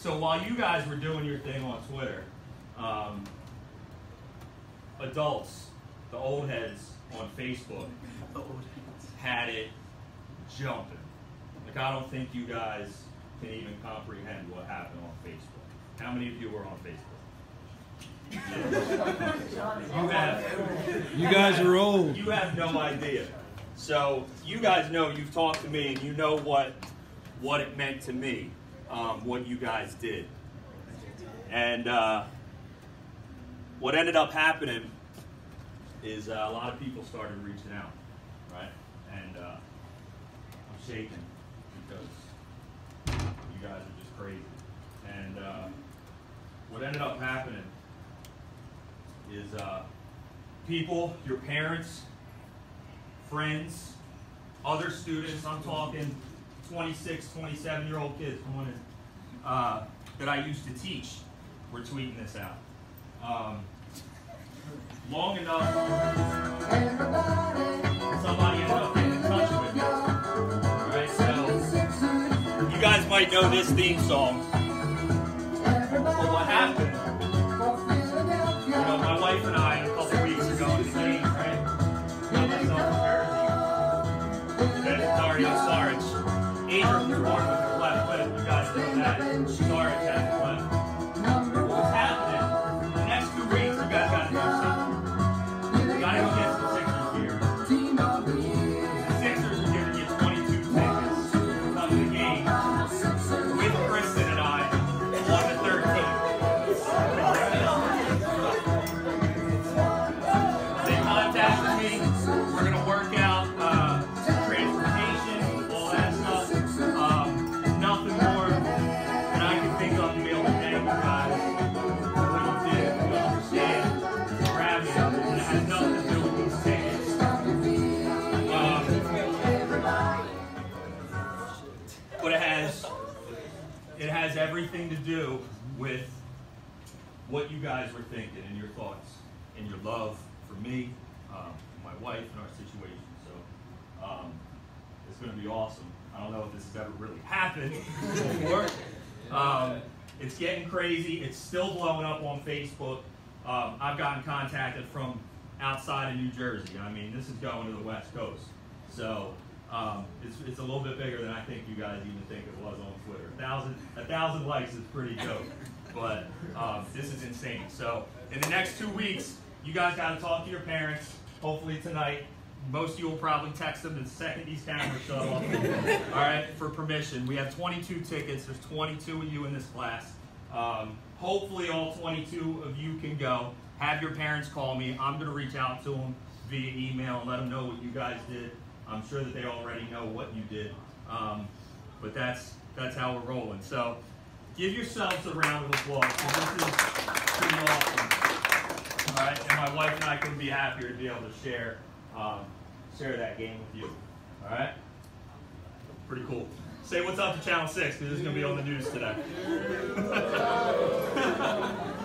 So while you guys were doing your thing on Twitter, adults, the old heads on Facebook, had it jumping. Like, I don't think you guys can even comprehend what happened on Facebook. How many of you were on Facebook? You guys are old. You have no idea. So you guys know, you've talked to me, and you know what it meant to me, what you guys did. And what ended up happening is a lot of people started reaching out, right? And I'm shaking because you guys are just crazy. And what ended up happening is people, your parents, friends, other students, I'm talking 26, 27-year-old kids, come on in, that I used to teach, were tweeting this out. Long enough, somebody ended up getting in touch with me. Alright, so you guys might know this theme song. But what happened, you know, my wife and I, a couple weeks ago in the game, right? Got myself in Jersey. Then Dario Saric. Adrian was born with her left foot. You guys know that. Saric had his left. What was happening, the next 2 weeks, you guys got to do something. You got to go get some Sixers gear. The Sixers are giving you 22 tickets to come to the game with Kristen and I, 1 to 13. They contacted me. We're going to work out transportation, all that stuff. Nothing more than I can think of to be able to thank you guys for what you did. You understand. Grab me. And it has nothing to do with these tickets. But it has everything to do with what you guys were thinking and your thoughts and your love for me, my wife, and our situation. So it's going to be awesome. I don't know if this has ever really happened before. It's getting crazy. It's still blowing up on Facebook. I've gotten contacted from outside of New Jersey. I mean, this is going to the West Coast. So it's a little bit bigger than I think you guys even think it was on Twitter. 1,000 likes is pretty dope. But this is insane. So in the next 2 weeks, you guys got to talk to your parents, hopefully tonight. Most of you will probably text them the second these cameras shut off. All right, for permission. We have 22 tickets. There's 22 of you in this class. Hopefully all 22 of you can go. Have your parents call me. I'm going to reach out to them via email and let them know what you guys did. I'm sure that they already know what you did. But that's how we're rolling. So give yourselves a round of applause, because this is pretty awesome. All right, and my wife and I couldn't be happier to be able to share that game with you. All right? Pretty cool. Say what's up to Channel 6, because this is going to be on the news today.